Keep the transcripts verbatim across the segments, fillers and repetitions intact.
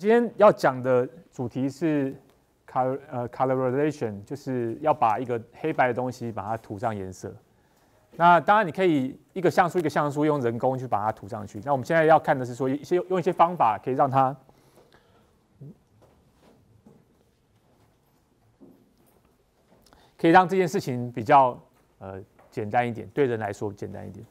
今天要讲的主题是 color 呃 colorization， 就是要把一个黑白的东西把它涂上颜色。那当然你可以一个像素一个像素用人工去把它涂上去。那我们现在要看的是说一些用一些方法可以让它可以让这件事情比较呃简单一点，对人来说简单一点。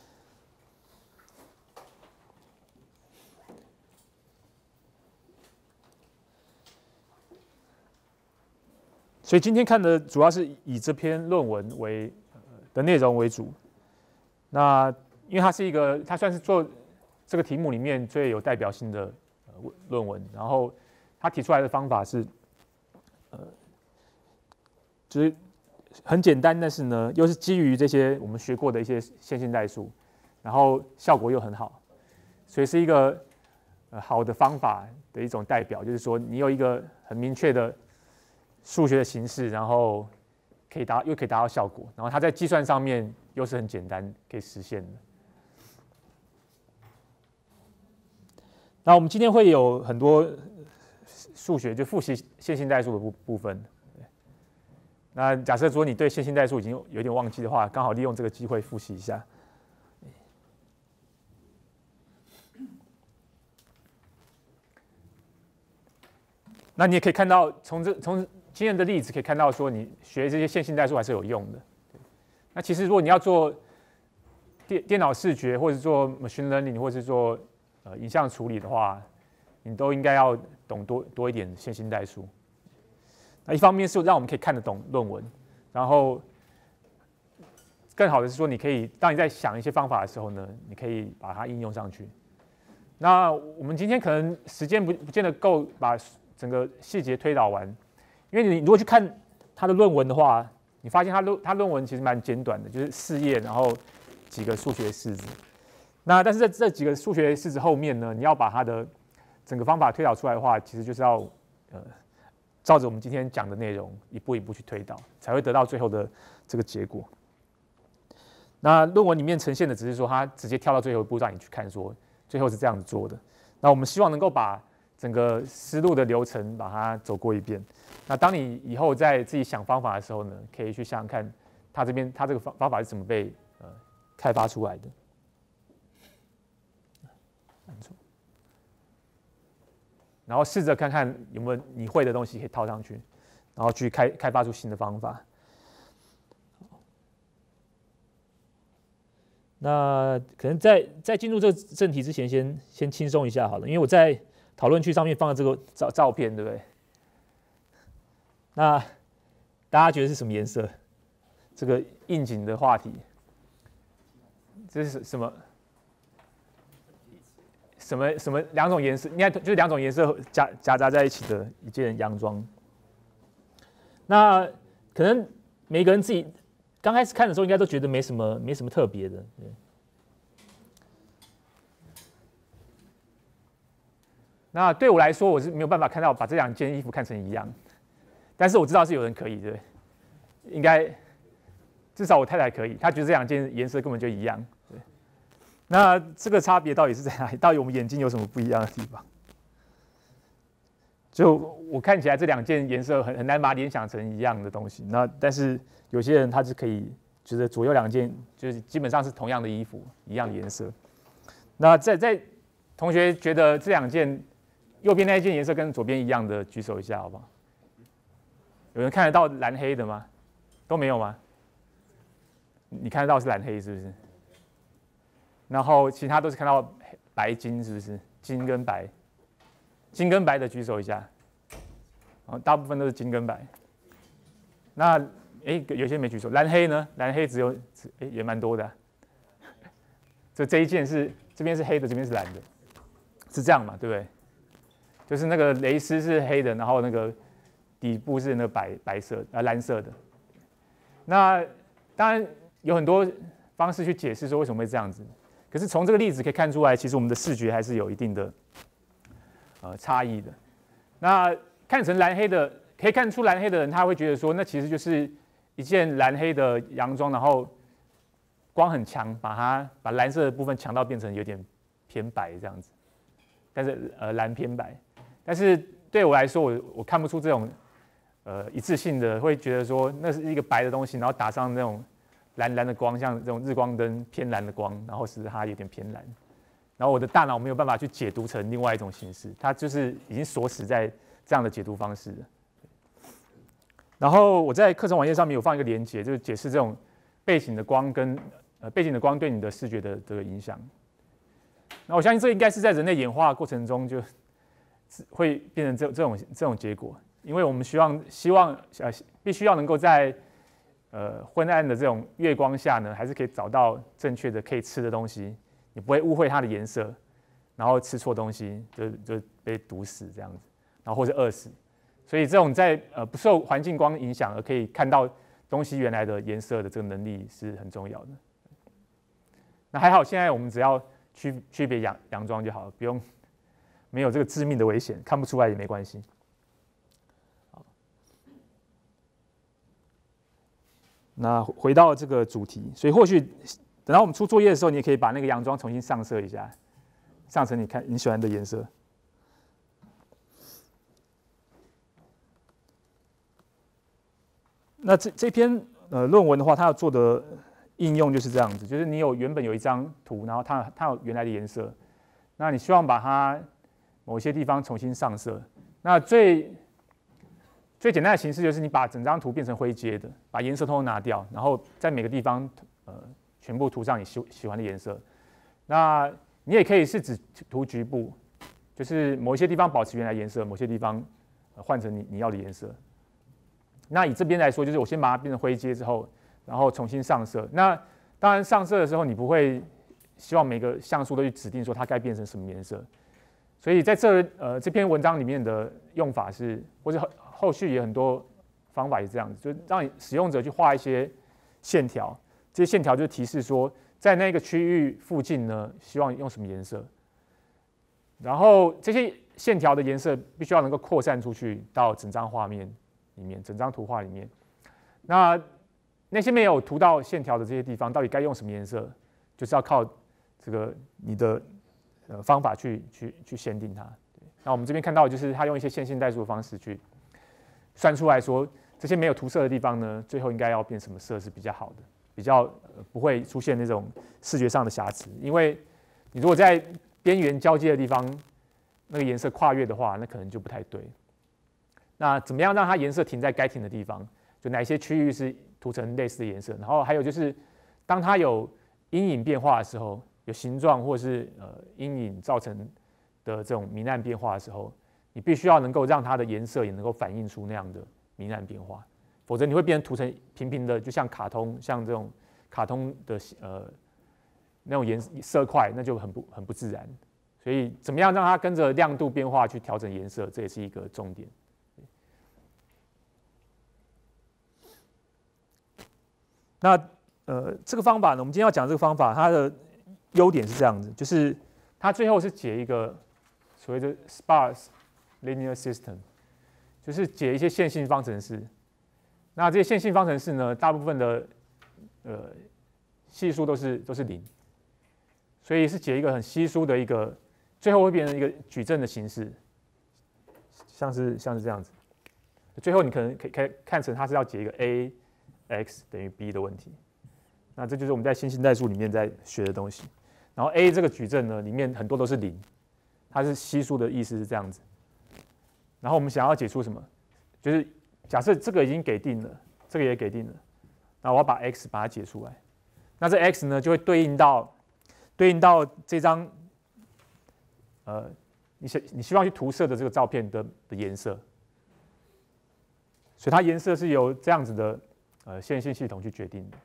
所以今天看的主要是以这篇论文为的内容为主。那因为它是一个，它算是做这个题目里面最有代表性的论文。然后他提出来的方法是，呃，就是很简单，但是呢，又是基于这些我们学过的一些线性代数，然后效果又很好，所以是一个呃好的方法的一种代表。就是说，你有一个很明确的数学的形式，然后可以达又可以达到效果，然后它在计算上面又是很简单可以实现的。那我们今天会有很多数学就复习线性代数的部部分。那假设说你对线性代数已经有点忘记的话，刚好利用这个机会复习一下。那你也可以看到，从这从今天的例子可以看到，说你学这些线性代数还是有用的。那其实如果你要做电电脑视觉，或者做 machine learning， 或者是做呃影像处理的话，你都应该要懂多多一点线性代数。那一方面是让我们可以看得懂论文，然后更好的是说，你可以当你在想一些方法的时候呢，你可以把它应用上去。那我们今天可能时间不不见得够把整个细节推导完，因为你如果去看他的论文的话，你发现他论他论文其实蛮简短的，就是四页，然后几个数学式子。那但是在这几个数学式子后面呢，你要把它的整个方法推导出来的话，其实就是要呃照着我们今天讲的内容一步一步去推导，才会得到最后的这个结果。那论文里面呈现的只是说，他直接跳到最后一步让你去看，说最后是这样子做的。那我们希望能够把整个思路的流程把它走过一遍。那当你以后在自己想方法的时候呢，可以去想想看，他这边他这个方法是怎么被呃开发出来的。然后试着看看有没有你会的东西可以套上去，然后去开开发出新的方法。那可能在在进入这个正题之前先，先先轻松一下好了，因为我在讨论区上面放了这个照照片，对不对？那大家觉得是什么颜色？这个应景的话题，这是什么？什么什么两种颜色？应该就是两种颜色夹夹杂在一起的一件洋装。那可能每个人自己刚开始看的时候，应该都觉得没什么没什么特别的。对。那对我来说，我是没有办法看到把这两件衣服看成一样，但是我知道是有人可以，对，应该至少我太太可以，她觉得这两件颜色根本就一样。对。那这个差别到底是在哪里？到底我们眼睛有什么不一样的地方？就我看起来这两件颜色很很难把它联想成一样的东西。那但是有些人他是可以觉得左右两件就是基本上是同样的衣服，一样的颜色。那在在同学觉得这两件右边那一件颜色跟左边一样的，举手一下好不好？有人看得到蓝黑的吗？都没有吗？你看得到是蓝黑是不是？然后其他都是看到白金，是不是？金跟白，金跟白的举手一下。然后大部分都是金跟白。那哎，有些没举手。蓝黑呢？蓝黑只有哎也蛮多的、啊。这这一件是这边是黑的，这边是蓝的，是这样嘛？对不对？就是那个蕾丝是黑的，然后那个底部是那个白白色呃蓝色的。那当然有很多方式去解释说为什么会这样子。可是从这个例子可以看出来，其实我们的视觉还是有一定的呃差异的。那看成蓝黑的，可以看出蓝黑的人，他会觉得说，那其实就是一件蓝黑的洋装，然后光很强，把它把蓝色的部分强到变成有点偏白这样子。但是呃蓝偏白，但但是对我来说，我我看不出这种呃一致性的，会觉得说那是一个白的东西，然后打上那种蓝蓝的光，像这种日光灯偏蓝的光，然后使它有点偏蓝。然后我的大脑没有办法去解读成另外一种形式，它就是已经锁死在这样的解读方式了。然后我在课程网页上面有放一个连结，就是解释这种背景的光跟呃背景的光对你的视觉的这个影响。那我相信这应该是在人类演化过程中就会变成这这种这种结果，因为我们希望希望呃必须要能够在呃昏暗的这种月光下呢，还是可以找到正确的可以吃的东西。你不会误会它的颜色，然后吃错东西就就被毒死这样子，然后或者饿死。所以这种在呃不受环境光影响而可以看到东西原来的颜色的这个能力是很重要的。那还好，现在我们只要区区别佯佯装就好了，不用没有这个致命的危险，看不出来也没关系。那回到这个主题，所以或许。等到我们出作业的时候，你也可以把那个洋装重新上色一下，上成你看你喜欢的颜色。那这这篇呃论文的话，它要做的应用就是这样子，就是你有原本有一张图，然后它它有原来的颜色，那你希望把它某些地方重新上色。那最最简单的形式就是你把整张图变成灰阶的，把颜色通通拿掉，然后在每个地方呃。全部涂上你喜喜欢的颜色，那你也可以是只涂局部，就是某一些地方保持原来颜色，某些地方换成你你要的颜色。那以这边来说，就是我先把它变成灰阶之后，然后重新上色。那当然上色的时候，你不会希望每个像素都去指定说它该变成什么颜色，所以在这呃这篇文章里面的用法是，或者后续也很多方法也这样子，就让你使用者去画一些线条。这些线条就提示说，在那个区域附近呢，希望用什么颜色。然后这些线条的颜色必须要能够扩散出去到整张画面里面，整张图画里面。那那些没有涂到线条的这些地方，到底该用什么颜色，就是要靠这个你的呃方法去去去限定它。那我们这边看到，就是他用一些线性代数的方式去算出来说，这些没有涂色的地方呢，最后应该要变什么色是比较好的。比较不会出现那种视觉上的瑕疵，因为你如果在边缘交接的地方，那个颜色跨越的话，那可能就不太对。那怎么样让它颜色停在该停的地方？就哪些区域是涂成类似的颜色？然后还有就是，当它有阴影变化的时候，有形状或是呃阴影造成的这种明暗变化的时候，你必须要能够让它的颜色也能够反映出那样的明暗变化。否则你会变成涂成平平的，就像卡通，像这种卡通的呃那种颜色块，那就很不很不自然。所以怎么样让它跟着亮度变化去调整颜色，这也是一个重点。那呃这个方法呢，我们今天要讲这个方法，它的优点是这样子，就是它最后是解一个所谓的 sparse linear system， 就是解一些线性方程式。那这些线性方程式呢，大部分的呃系数都是都是零，所以是解一个很稀疏的一个，最后会变成一个矩阵的形式，像是像是这样子。最后你可能可以可以看成它是要解一个 a x 等于 b 的问题。那这就是我们在线性代数里面在学的东西。然后 a 这个矩阵呢，里面很多都是零，它是稀疏的意思是这样子。然后我们想要解出什么，就是假设这个已经给定了，这个也给定了，那我要把 x 把它解出来，那这 x 呢就会对应到对应到这张呃你希你希望去涂色的这个照片的的颜色，所以它颜色是由这样子的呃线性系统去决定的。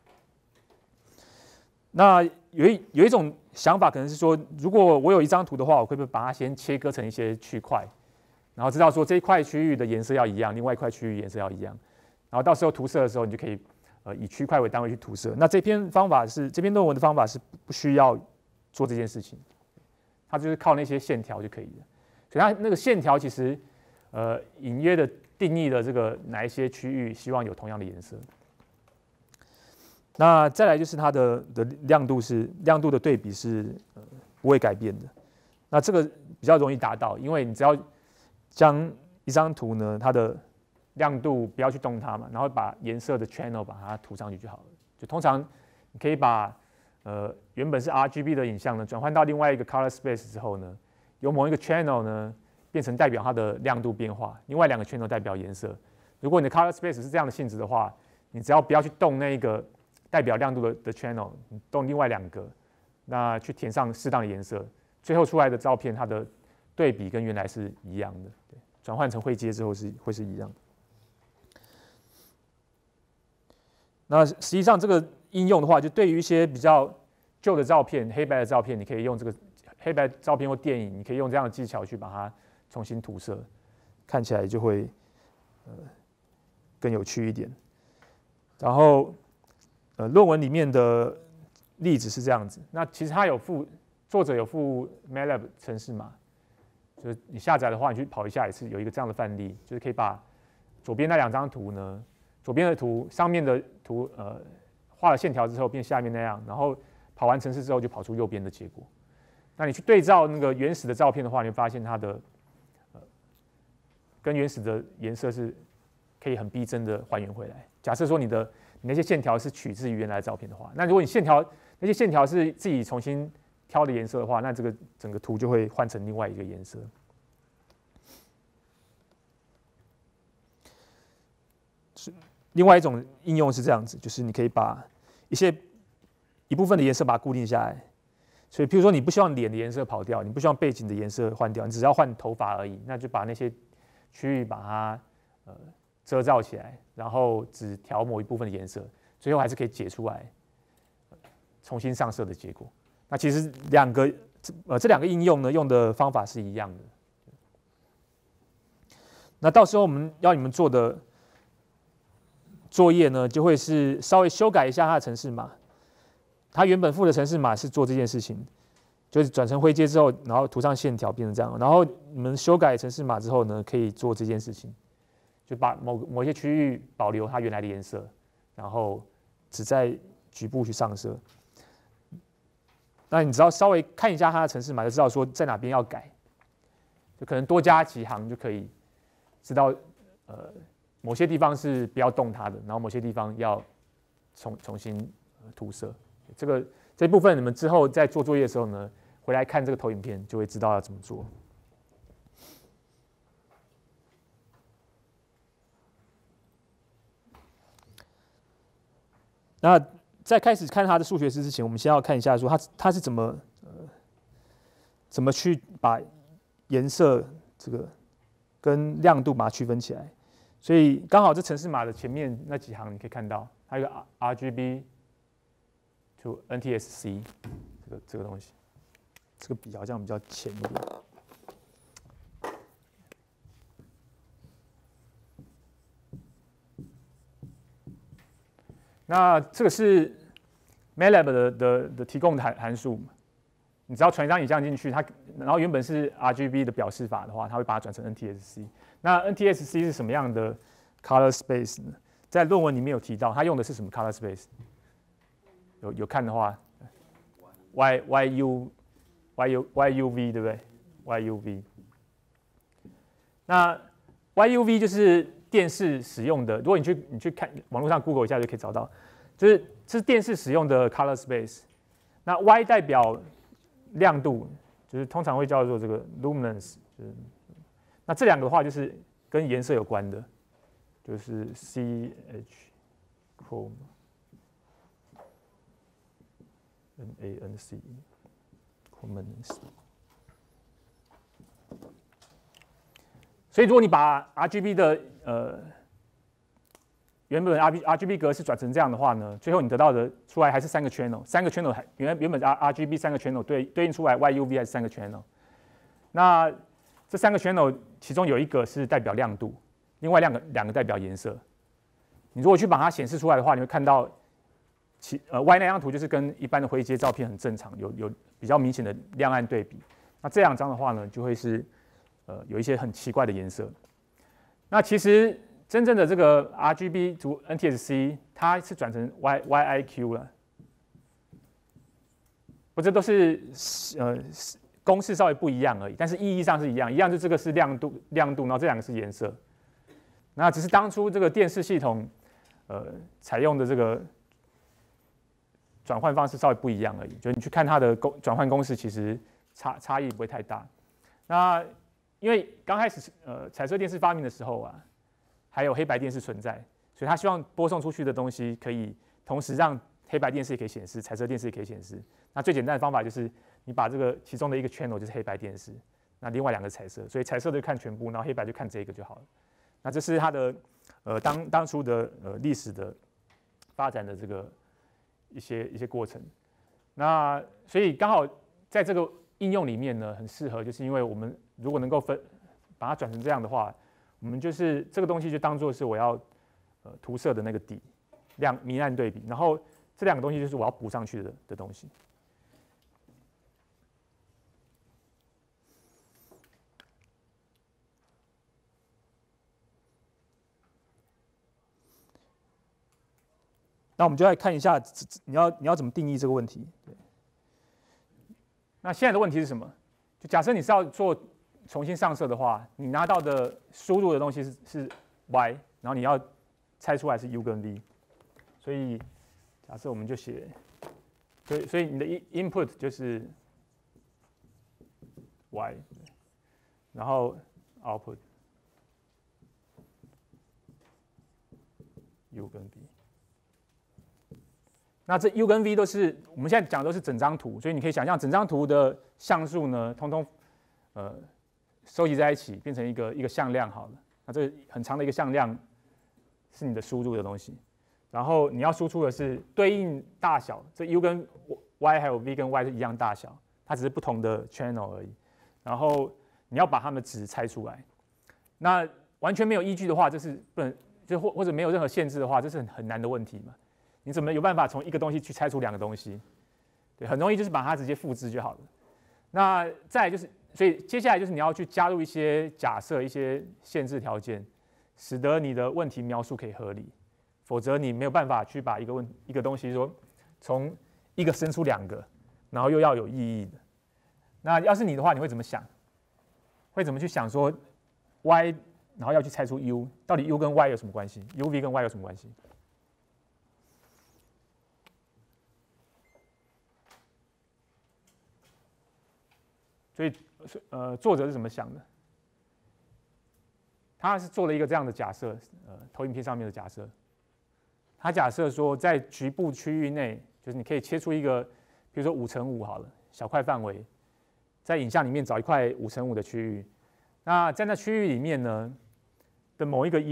那有一有一种想法可能是说，如果我有一张图的话，我会不会把它先切割成一些区块？然后知道说这一块区域的颜色要一样，另外一块区域颜色要一样，然后到时候涂色的时候，你就可以呃以区块为单位去涂色。那这篇方法是这篇论文的方法是不需要做这件事情，它就是靠那些线条就可以了。所以它那个线条其实呃隐约的定义了这个哪一些区域希望有同样的颜色。那再来就是它的的亮度是亮度的对比是呃不会改变的。那这个比较容易达到，因为你只要将一张图呢，它的亮度不要去动它嘛，然后把颜色的 channel 把它涂上去就好了。就通常你可以把呃原本是 R G B 的影像呢，转换到另外一个 color space 之后呢，由某一个 channel 呢变成代表它的亮度变化，另外两个 channel 代表颜色。如果你的 color space 是这样的性质的话，你只要不要去动那个代表亮度的的 channel， 你动另外两个，那去填上适当的颜色，最后出来的照片它的对比跟原来是一样的，对，转换成灰阶之后是会是一样的。那实际上这个应用的话，就对于一些比较旧的照片、黑白的照片，你可以用这个黑白照片或电影，你可以用这样的技巧去把它重新涂色，看起来就会呃更有趣一点。然后呃论文里面的例子是这样子，那其实它有附作者有附 MATLAB 程式码，就是你下载的话，你去跑一下也是有一个这样的范例，就是可以把左边那两张图呢。左边的图，上面的图，呃，画了线条之后变下面那样，然后跑完程式之后就跑出右边的结果。那你去对照那个原始的照片的话，你会发现它的，呃，跟原始的颜色是可以很逼真的还原回来。假设说你的你那些线条是取自于原来的照片的话，那如果你线条那些线条是自己重新挑的颜色的话，那这个整个图就会换成另外一个颜色。是。另外一种应用是这样子，就是你可以把一些一部分的颜色把它固定下来。所以，譬如说你不希望脸的颜色跑掉，你不希望背景的颜色换掉，你只要换头发而已，那就把那些区域把它呃遮罩起来，然后只调某一部分的颜色，最后还是可以解出来重新上色的结果。那其实两个呃这两个应用呢，用的方法是一样的。那到时候我们要你们做的作业呢，就会是稍微修改一下它的程式码。它原本附的程式码是做这件事情，就是转成灰阶之后，然后涂上线条变成这样。然后你们修改程式码之后呢，可以做这件事情，就把某某一些区域保留它原来的颜色，然后只在局部去上色。那你只要稍微看一下它的程式码，就知道说在哪边要改，就可能多加几行就可以知道，呃。某些地方是不要动它的，然后某些地方要重重新涂色。这个这部分你们之后在做作业的时候呢，回来看这个投影片就会知道要怎么做。那在开始看它的数学式之前，我们先要看一下说它它是怎么呃怎么去把颜色这个跟亮度把它区分起来。所以刚好这程式码的前面那几行你可以看到，还有一个 R G B to N T S C 这个这个东西，这个笔好像比较浅一点。那这个是 MATLAB 的的的提供的函函数，你只要传一张影像进去，它然后原本是 R G B 的表示法的话，它会把它转成 N T S C。那 N T S C 是什么样的 color space 呢？在论文里面有提到，它用的是什么 color space？ 有有看的话 ，Y Y U Y U Y U V 对不对 ？Y U V。那 Y U V 就是电视使用的，如果你去你去看网络上 Google 一下就可以找到，就是这是电视使用的 color space。那 Y 代表亮度，就是通常会叫做这个 luminance， 就是。那这两个的话就是跟颜色有关的，就是 C H chrome N A N C chrominance。所以如果你把 R G B 的呃原本 R R G B 格式转成这样的话呢，最后你得到的出来还是三个 channel， 三个 channel 还原原本 R R G B 三个 channel 对对应出来 Y U V 还是三个 channel。那这三个 channel 其中有一个是代表亮度，另外两个两个代表颜色。你如果去把它显示出来的话，你会看到其呃 Y 那张图就是跟一般的灰阶照片很正常，有有比较明显的亮暗对比。那这两张的话呢，就会是呃有一些很奇怪的颜色。那其实真正的这个 R G B to N T S C， 它是转成 Y Y I Q 了。不，这都是呃公式稍微不一样而已，但是意义上是一样，一样就这个是亮度，亮度，然后这两个是颜色。那只是当初这个电视系统，呃，采用的这个转换方式稍微不一样而已，就你去看它的公转换公式，其实差差异不会太大。那因为刚开始呃彩色电视发明的时候啊，还有黑白电视存在，所以他希望播送出去的东西可以同时让黑白电视也可以显示，彩色电视也可以显示。那最简单的方法就是你把这个其中的一个 channel 就是黑白电视，那另外两个彩色，所以彩色的就看全部，然后黑白就看这个就好了。那这是它的呃当当初的呃历史的发展的这个一些一些过程。那所以刚好在这个应用里面呢，很适合，就是因为我们如果能够分把它转成这样的话，我们就是这个东西就当做是我要呃涂色的那个底亮明暗对比，然后这两个东西就是我要补上去的的东西。那我们就来看一下，你要你要怎么定义这个问题。对。那现在的问题是什么？就假设你是要做重新上色的话，你拿到的输入的东西是是 y， 然后你要猜出来是 u 跟 v。所以假设我们就写，所以所以你的 input 就是 y， 然后 output u 跟 v。那这 u 跟 v 都是我们现在讲的都是整张图，所以你可以想象整张图的像素呢，通通呃收集在一起，变成一个一个向量好了。那这个很长的一个向量是你的输入的东西，然后你要输出的是对应大小，这 u 跟 y 还有 v 跟 y 是一样大小，它只是不同的 channel 而已。然后你要把它们值猜出来。那完全没有依据的话，这是不能就或或者没有任何限制的话，这是很很难的问题嘛。你怎么有办法从一个东西去猜出两个东西？对，很容易就是把它直接复制就好了。那再来就是，所以接下来就是你要去加入一些假设、一些限制条件，使得你的问题描述可以合理。否则你没有办法去把一个问一个东西说从一个生出两个，然后又要有意义的。那要是你的话，你会怎么想？会怎么去想说 y， 然后要去猜出 u， 到底 u 跟 y 有什么关系 ？u v 跟 y 有什么关系？所以，呃，作者是怎么想的？他是做了一个这样的假设，呃，投影片上面的假设。他假设说，在局部区域内，就是你可以切出一个，比如说五乘五好了，小块范围，在影像里面找一块五乘五的区域。那在那区域里面呢的某一个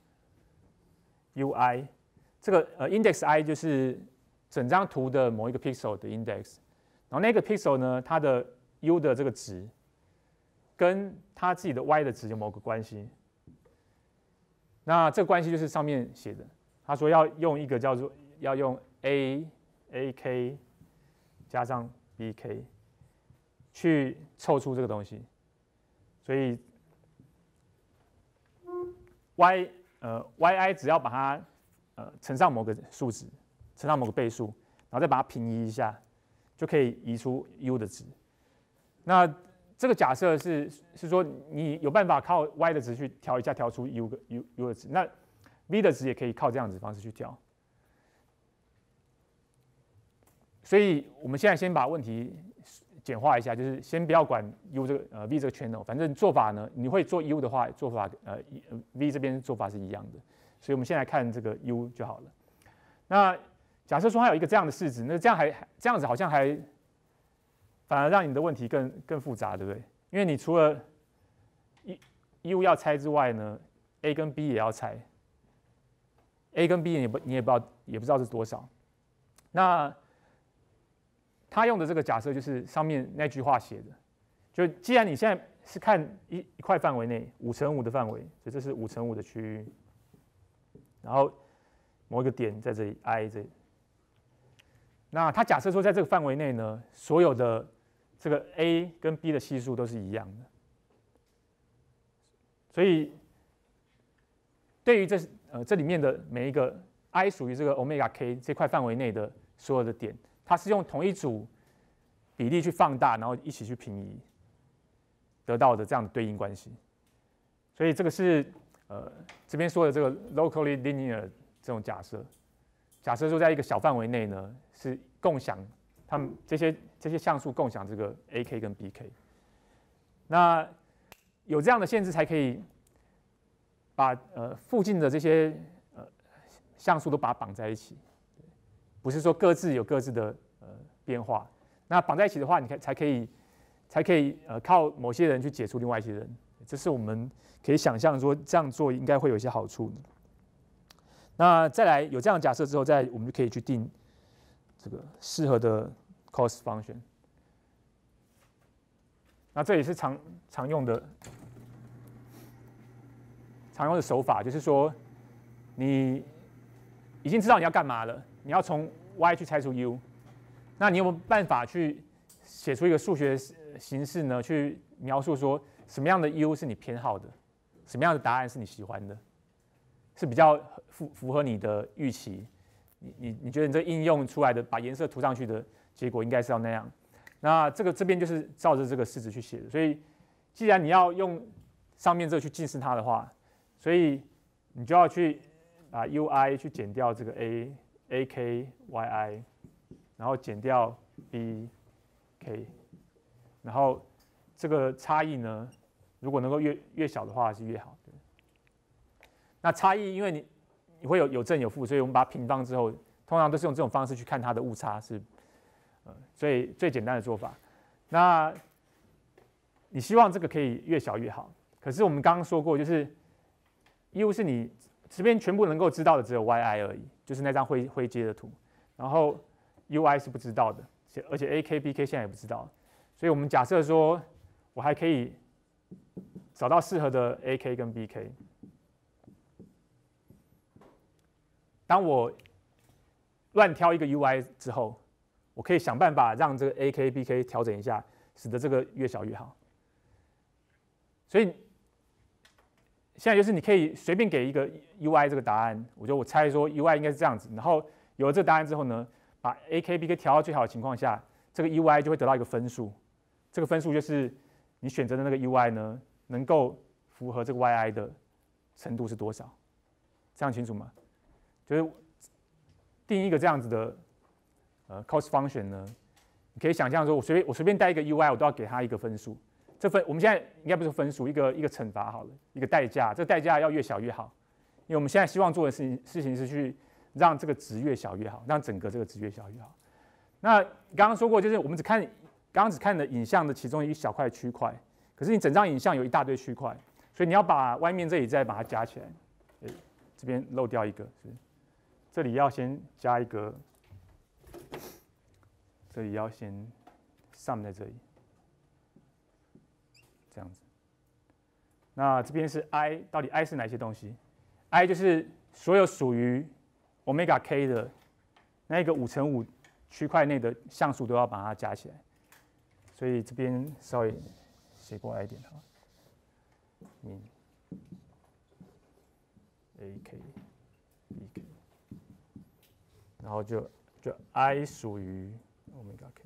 u，ui， 这个呃 index i 就是整张图的某一个 pixel 的 index， 然后那个 pixel 呢，它的 u 的这个值跟它自己的 y 的值有某个关系。那这个关系就是上面写的，他说要用一个叫做要用 a ak 加上 bk 去凑出这个东西，所以 y 呃 yi 只要把它呃乘上某个数值，乘上某个倍数，然后再把它平移一下，就可以移出 u 的值。那这个假设是是说你有办法靠 y 的值去调一下，调出 u u u 的值。那 v 的值也可以靠这样子的方式去调。所以我们现在先把问题简化一下，就是先不要管 u 这个呃 v 这个 channel， 反正做法呢，你会做 u 的话，做法呃 v 这边做法是一样的。所以我们先来看这个 u 就好了。那假设说它有一个这样的式子，那这样还这样子好像还反而让你的问题更更复杂，对不对？因为你除了 u 要猜之外呢 ，a 跟 b 也要猜 ，a 跟 b 你也不你也不知道也不知道是多少。那他用的这个假设就是上面那句话写的，就既然你现在是看一一块范围内五乘五的范围，所以这是五乘五的区域，然后某一个点在这里 i 这里。那他假设说在这个范围内呢，所有的这个 a 跟 b 的系数都是一样的，所以对于这呃这里面的每一个 i 属于这个 omega k 这块范围内的所有的点，它是用同一组比例去放大，然后一起去平移，得到的这样的对应关系。所以这个是呃这边说的这个 locally linear 这种假设。假设说在一个小范围内呢，是共享他们这些这些像素共享这个 A K 跟 B K。那有这样的限制，才可以把呃附近的这些呃像素都把它绑在一起，不是说各自有各自的呃变化。那绑在一起的话，你看才可以才可以呃靠某些人去解除另外一些人，这是我们可以想象说这样做应该会有一些好处的。那再来有这样的假设之后，再我们就可以去定这个适合的 cost function。那这也是常常用的常用的手法，就是说你已经知道你要干嘛了，你要从 y 去拆除 u， 那你有没有办法去写出一个数学形式呢？去描述说什么样的 u 是你偏好的，什么样的答案是你喜欢的，是比较符符合你的预期。你你你觉得你这应用出来的把颜色涂上去的结果应该是要那样？那这个这边就是照着这个式子去写的。所以既然你要用上面这个去近似它的话，所以你就要去把 ui 去减掉这个 a ak yi， 然后减掉 b k， 然后这个差异呢，如果能够越越小的话是越好的。那差异因为你你会有有正有负，所以我们把它平方之后，通常都是用这种方式去看它的误差，是呃最最简单的做法。那你希望这个可以越小越好，可是我们刚刚说过，就是 u 是你这边全部能够知道的只有 yi 而已，就是那张灰灰阶的图，然后 ui 是不知道的，而且 ak bk 现在也不知道，所以我们假设说我还可以找到适合的 ak 跟 bk。当我乱挑一个 ui 之后，我可以想办法让这个 ak、bk 调整一下，使得这个越小越好。所以现在就是你可以随便给一个 ui 这个答案，我就我猜说 ui 应该是这样子，然后有了这个答案之后呢，把 ak、bk 调到最好的情况下，这个 ui 就会得到一个分数。这个分数就是你选择的那个 ui 呢，能够符合这个 yi 的程度是多少？这样清楚吗？就是定一个这样子的呃 cost function 呢，你可以想象说，我随便我随便带一个 ui， 我都要给它一个分数。这分我们现在应该不是分数，一个一个惩罚好了，一个代价。这个代价要越小越好，因为我们现在希望做的事情事情是去让这个值越小越好，让整个这个值越小越好。那刚刚说过，就是我们只看刚刚只看了影像的其中一小块区块，可是你整张影像有一大堆区块，所以你要把外面这里再把它加起来。诶，这边漏掉一个是。这里要先加一个，这里要先 sum 在这里，这样子。那这边是 i， 到底 i 是哪些东西 ？i 就是所有属于 omega k 的那个五乘五区块内的像素都要把它加起来。所以这边稍微写过来一点哈。嗯 ，ak、bk。然后就就 i 属于 omega k，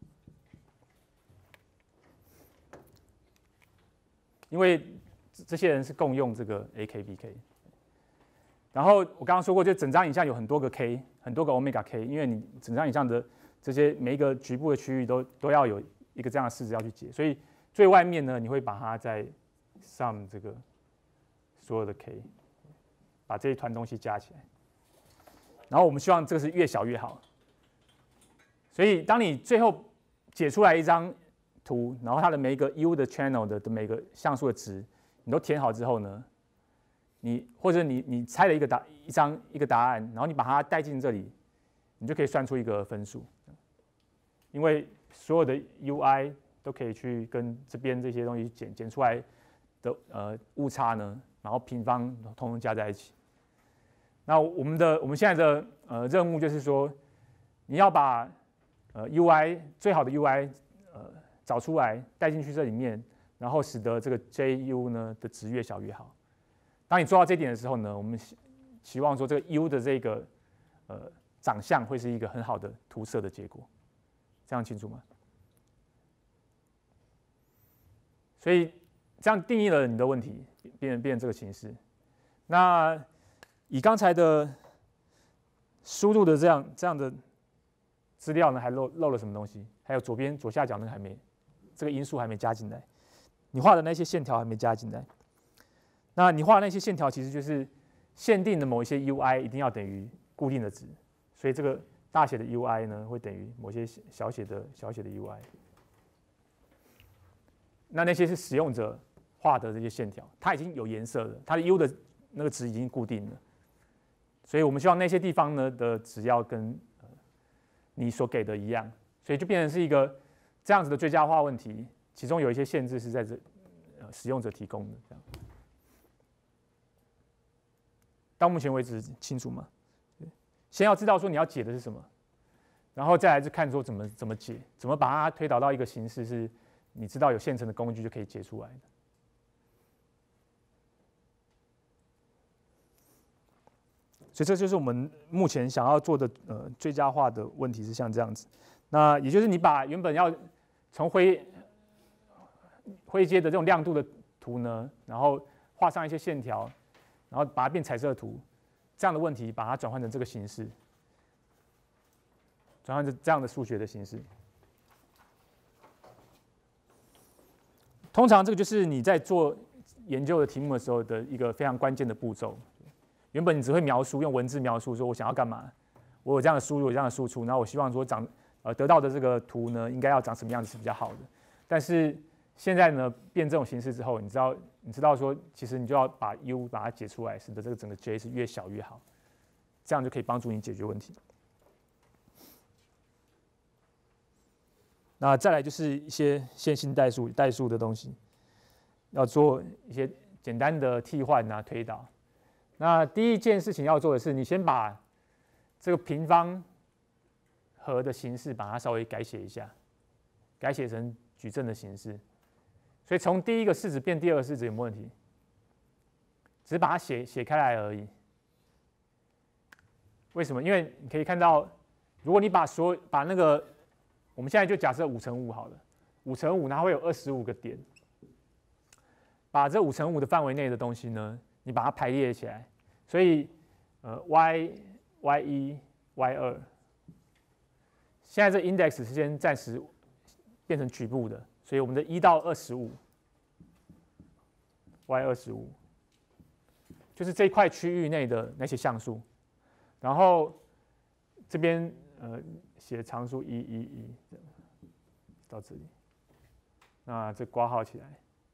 因为这些人是共用这个 ak、bk。然后我刚刚说过，就整张影像有很多个 k， 很多个 omega k， 因为你整张影像的这些每一个局部的区域都都要有一个这样的式子要去解，所以最外面呢，你会把它在 sum 这个所有的 k， 把这一团东西加起来。然后我们希望这个是越小越好，所以当你最后解出来一张图，然后它的每一个 u 的 channel 的的每个像素的值，你都填好之后呢，你或者你你猜了一个答一张一个答案，然后你把它带进这里，你就可以算出一个分数，因为所有的 ui 都可以去跟这边这些东西减减出来的呃误差呢，然后平方统统加在一起。那我们的我们现在的呃任务就是说，你要把呃 ui 最好的 ui 呃找出来带进去这里面，然后使得这个 ju 呢的值越小越好。当你做到这一点的时候呢，我们希期望说这个 u 的这个呃长相会是一个很好的涂色的结果，这样清楚吗？ 所以这样定义了你的问题，变成变成这个形式。那以刚才的输入的这样这样的资料呢，还漏漏了什么东西？还有左边左下角那个还没，这个因素还没加进来，你画的那些线条还没加进来。那你画的那些线条其实就是限定的某一些 U I 一定要等于固定的值，所以这个大写的 U I 呢会等于某些小写的小写的 U I。那那些是使用者画的这些线条，它已经有颜色了，它的 U 的那个值已经固定了，所以我们希望那些地方呢的值要跟、呃、你所给的一样，所以就变成是一个这样子的最佳化问题，其中有一些限制是在这、呃、使用者提供的。这样，到目前为止清楚吗？先要知道说你要解的是什么，然后再来就看说怎么怎么解，怎么把它推导到一个形式是你知道有现成的工具就可以解出来的。所以这就是我们目前想要做的呃最佳化的问题是像这样子。那也就是你把原本要从灰灰阶的这种亮度的图呢，然后画上一些线条，然后把它变彩色图，这样的问题把它转换成这个形式，转换成这样的数学的形式。通常这个就是你在做研究的题目的时候的一个非常关键的步骤。原本你只会描述，用文字描述说我想要干嘛，我有这样的输入，有这样的输出，然后我希望说长呃得到的这个图呢，应该要长什么样子是比较好的。但是现在呢，变这种形式之后，你知道你知道说，其实你就要把 U 把它解出来，使得这个整个 J 是越小越好，这样就可以帮助你解决问题。那再来就是一些线性代数、代数的东西，要做一些简单的替换啊、推导。那第一件事情要做的是，你先把这个平方和的形式把它稍微改写一下，改写成矩阵的形式。所以从第一个式子变第二个式子有没有问题？只是把它写写开来而已。为什么？因为你可以看到，如果你把所有把那个，我们现在就假设五乘五好了，五乘五，然后会有二十五个点，把这五乘五的范围内的东西呢，你把它排列起来，所以呃 y y 一 y 二，现在这 index 是先暂时变成局部的，所以我们的一到二十五 y 二十五就是这一块区域内的那些像素，然后这边呃写常数一一一到这里，那这括号起来。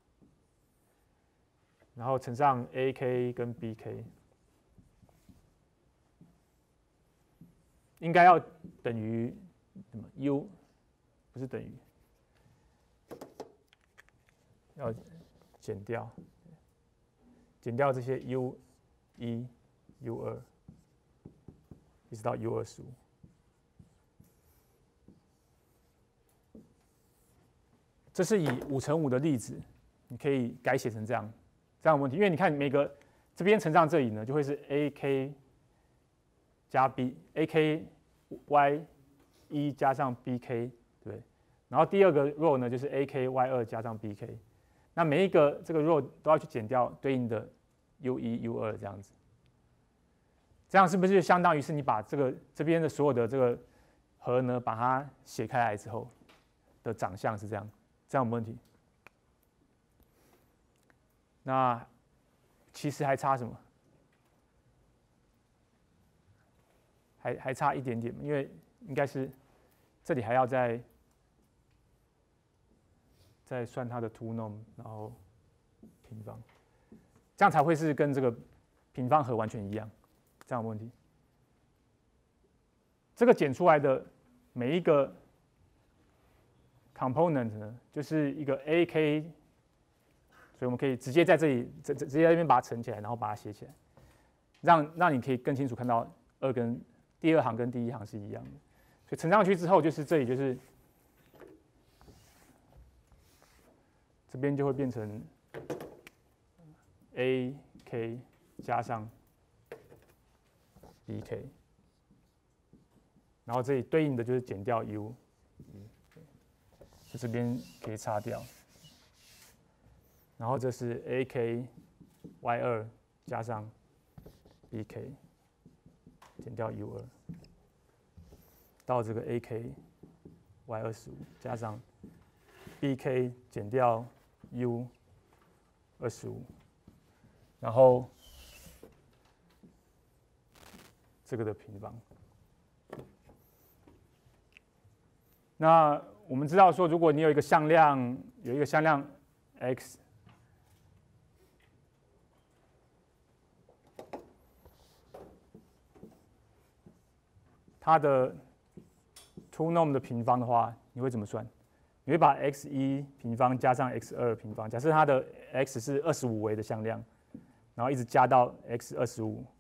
然后乘上 A K 跟 B K， 应该要等于什么 U， 不是等于，要减掉，减掉这些 U 一、U 二，一直到 U 二十五。这是以五乘五的例子，你可以改写成这样。这样的问题，因为你看每个这边乘上这里呢，就会是 A K 加 B，A K Y 一加上 B K， 对。然后第二个 row 呢，就是 A K Y 二加上 B K。那每一个这个 row 都要去减掉对应的 U 一、U 二这样子。这样是不是就相当于是你把这个这边的所有的这个和呢，把它写开来之后的长相是这样？这样有没有问题？那其实还差什么？还还差一点点，因为应该是这里还要再再算它的 two norm， 然后平方，这样才会是跟这个平方和完全一样。这样有问题？这个减出来的每一个 component 呢，就是一个 A K。所以我们可以直接在这里，直直接在这边把它乘起来，然后把它写起来，让让你可以更清楚看到二跟第二行跟第一行是一样的。所以乘上去之后，就是这里就是这边就会变成 A K 加上 B K， 然后这里对应的就是减掉 U， 就这边可以擦掉。 然后这是 A K Y 二加上 B K 减掉 U 二，到这个 A K Y 二十五加上 B K 减掉 U 二十五，然后这个的平方。那我们知道说，如果你有一个向量，有一个向量 x， 它的 two norm 的平方的话，你会怎么算？你会把 x 一 平方加上 x 二 平方，假设它的 x 是二十五维的向量，然后一直加到 x 二十五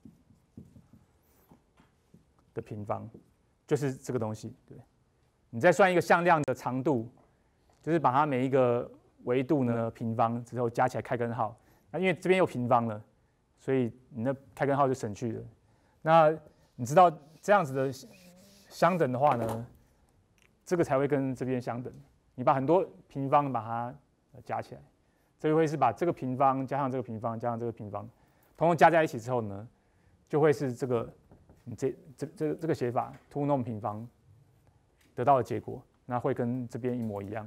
的平方，就是这个东西。对，你再算一个向量的长度，就是把它每一个维度呢平方之后加起来开根号。那因为这边又平方了，所以你的开根号就省去了。那你知道这样子的相等的话呢，这个才会跟这边相等。你把很多平方把它加起来，这就会是把这个平方加上这个平方加上这个平方，统统加在一起之后呢，就会是这个你这这这这个写法 two norm 平方得到的结果，那会跟这边一模一样。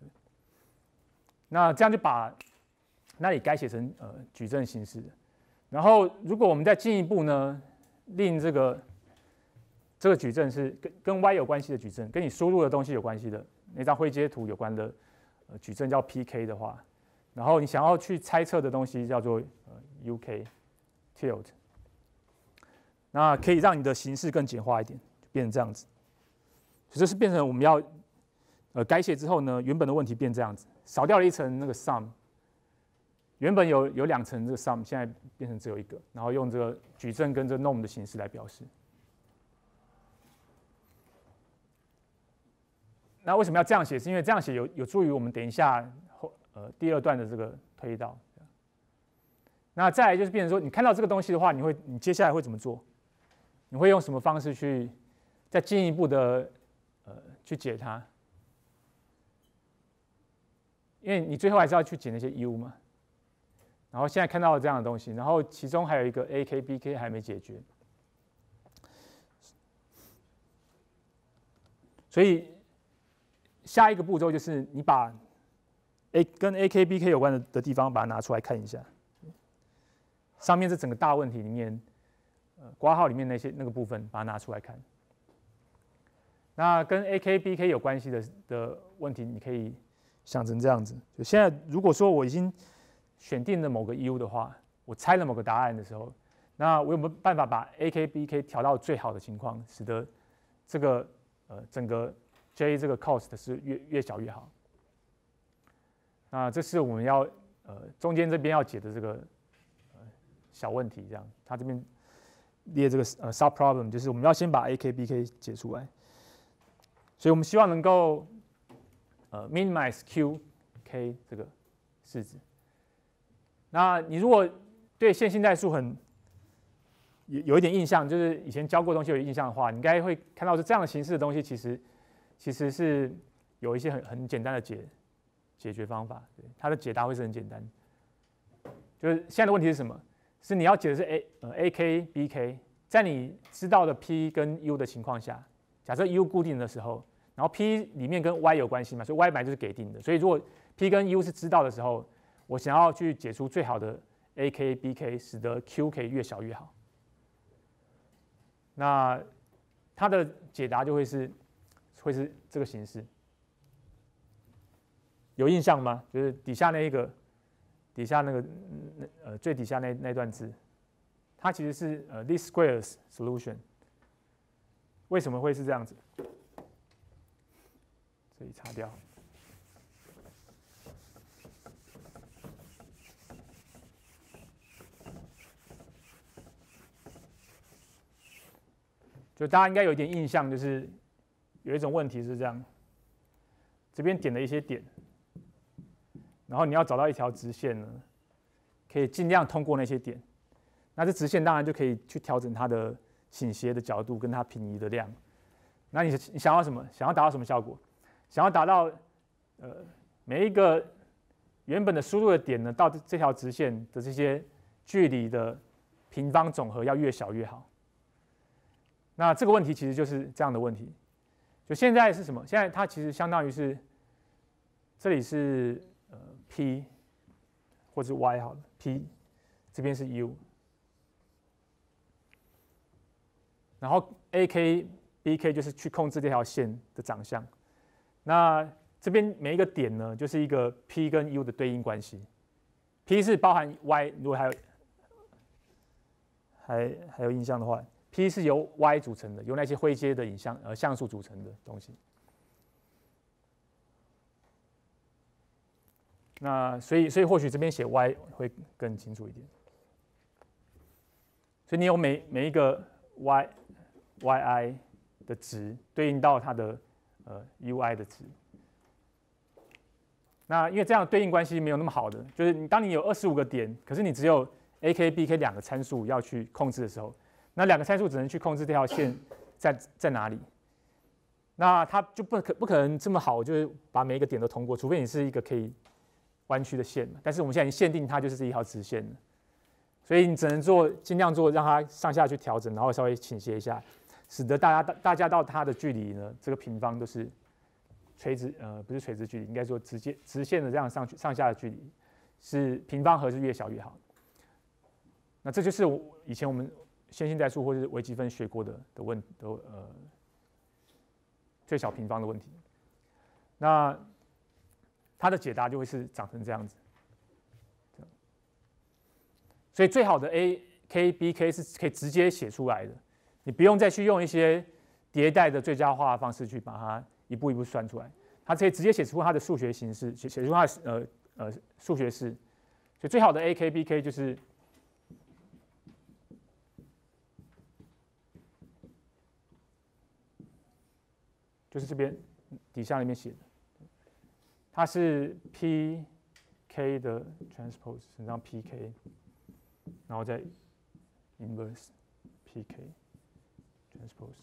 那这样就把那里该写成呃矩阵形式。然后如果我们再进一步呢，令这个这个矩阵是跟跟 y 有关系的矩阵，跟你输入的东西有关系的那张灰阶图有关的呃矩阵叫 P K 的话，然后你想要去猜测的东西叫做呃 U K tilt， 那可以让你的形式更简化一点，就变成这样子。所以这是变成我们要呃改写之后呢，原本的问题变这样子，少掉了一层那个 sum， 原本有有两层这个 sum， 现在变成只有一个，然后用这个矩阵跟这 norm 的形式来表示。那为什么要这样写？是因为这样写有有助于我们等一下后呃第二段的这个推导。那再来就是变成说，你看到这个东西的话，你会你接下来会怎么做？你会用什么方式去再进一步的呃去解它？因为你最后还是要去解那些 U 嘛。然后现在看到了这样的东西，然后其中还有一个 A K B K 还没解决，所以下一个步骤就是你把 A 跟 A K B K 有关的的地方把它拿出来看一下。上面这整个大问题里面，呃，括号里面那些那个部分把它拿出来看。那跟 A K B K 有关系的的问题，你可以想成这样子：就现在如果说我已经选定了某个 U 的话，我猜了某个答案的时候，那我有没有办法把 A K B K 调到最好的情况，使得这个呃整个 J 这个 cost 是越越小越好？那这是我们要呃中间这边要解的这个呃小问题，这样，它这边列这个呃 sub problem， 就是我们要先把 A K B K 解出来，所以我们希望能够呃 minimize Q K 这个式子。那你如果对线性代数很有有一点印象，就是以前教过的东西有印象的话，你应该会看到是这样的形式的东西，其实其实是有一些很很简单的解解决方法，对，它的解答会是很简单。就是现在的问题是什么？是你要解的是 A 呃 A K B K， 在你知道的 P 跟 U 的情况下，假设 U 固定的时候，然后 P 里面跟 Y 有关系嘛，所以 Y 本来就是给定的，所以如果 P 跟 U 是知道的时候，我想要去解出最好的 A K B K， 使得 Q 可以越小越好。那它的解答就会是会是这个形式，有印象吗？就是底下那一个，底下那个呃最底下那那段字，它其实是呃 least squares solution。为什么会是这样子？这里擦掉。就大家应该有一点印象，就是有一种问题是这样，这边点了一些点，然后你要找到一条直线呢，可以尽量通过那些点。那这直线当然就可以去调整它的倾斜的角度跟它平移的量。那你你想要什么？想要达到什么效果？想要达到呃每一个原本的输入的点呢，到这条直线的这些距离的平方总和要越小越好。那这个问题其实就是这样的问题。就现在是什么？现在它其实相当于是，这里是呃 p 或者 y 好了 ，p 这边是 u， 然后 ak、bk 就是去控制这条线的长相。那这边每一个点呢，就是一个 p 跟 u 的对应关系。p 是包含 y， 如果还有还还有印象的话。P 是由 y 组成的，由那些灰阶的影像呃像素组成的东西。那所以所以或许这边写 y 会更清楚一点。所以你有每每一个 y yi 的值对应到它的呃 ui 的值。那因为这样的对应关系没有那么好的，就是你当你有二十五个点，可是你只有 ak、bk 两个参数要去控制的时候。那两个参数只能去控制这条线在在哪里，那它就不可不可能这么好，就是把每一个点都通过，除非你是一个可以弯曲的线嘛。但是我们现在已经限定它就是这一条直线了，所以你只能做尽量做让它上下去调整，然后稍微倾斜一下，使得大家大家到它的距离呢，这个平方都是垂直呃不是垂直距离，应该说直接直线的这样上去上下的距离是平方和是越小越好。那这就是我以前我们线性代数或者是微积分学过的的问的呃最小平方的问题，那它的解答就会是长成这样子。所以最好的 a、k、b、k 是可以直接写出来的，你不用再去用一些迭代的最佳化的方式去把它一步一步算出来，它可以直接写出它的数学形式，写写出它的呃呃数学式。所以最好的 a、k、b、k 就是。就是这边底下那边写的，它是 p k 的 transpose 乘上 p k， 然后再 inverse p k transpose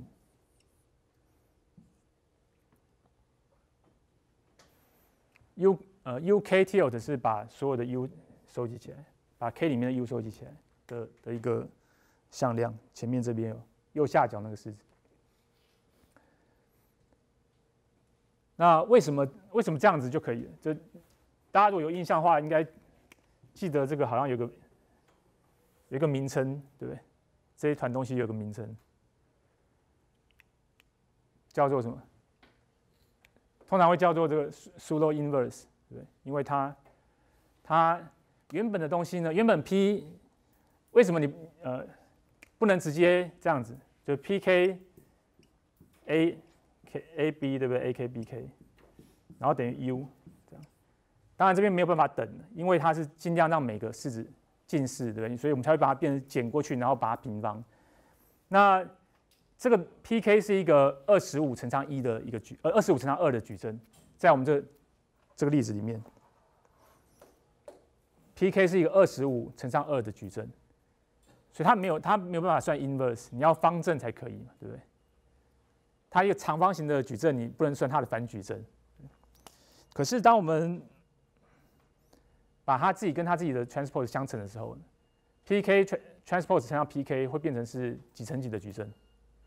u。u 呃 u k tilde 是把所有的 u 收集起来，把 k 里面的 u 收集起来的的一个向量。前面这边有右下角那个式子。那为什么为什么这样子就可以了？就大家如果有印象的话，应该记得这个好像有个有一个名称，对不对？这一团东西有个名称，叫做什么？通常会叫做这个 pseudo inverse， 对不对？因为它它原本的东西呢，原本 p 为什么你呃不能直接这样子？就 p k a K A B 对不对 ？A K B K， 然后等于 U 这样。当然这边没有办法等，因为它是尽量让每个式子近似，对不对？所以我们才会把它变成减过去，然后把它平方。那这个 P K 是一个二十五乘上一的一个矩，呃，二十五乘上二的矩阵，在我们这这个例子里面 ，P K 是一个二十五乘上二的矩阵，所以它没有它没有办法算 inverse， 你要方正才可以嘛，对不对？它一个长方形的矩阵，你不能算它的反矩阵。可是当我们把它自己跟它自己的 transpose 相乘的时候 ，P K transpose 乘上 P K 会变成是几乘几的矩阵？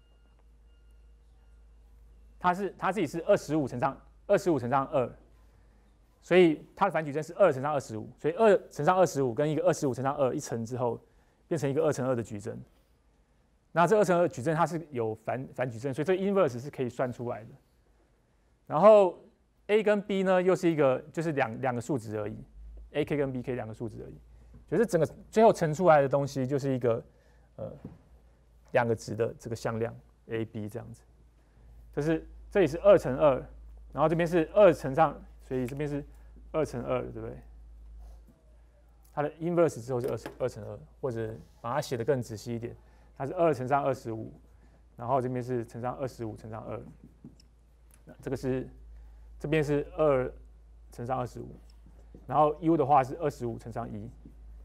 它是它自己是二十五乘上二十五乘上二，所以它的反矩阵是二乘上二十五，所以二乘上二十五跟一个二十五乘上二一乘之后，变成一个二乘二的矩阵。那这二乘二矩阵它是有反反矩阵，所以这个 inverse 是可以算出来的。然后 a 跟 b 呢，又是一个就是两两个数值而已 ，a k 跟 b k 两个数值而已，就是整个最后乘出来的东西就是一个呃两个值的这个向量 a b 这样子。就是这里是二乘二，然后这边是二乘上，所以这边是二乘二，对不对？它的 inverse 之后是二二乘二，或者把它写得更仔细一点。它是二乘上二十五，然后这边是乘上二十五乘上二，这个是这边是二乘上二十五，然后 u 的话是二十五乘上一，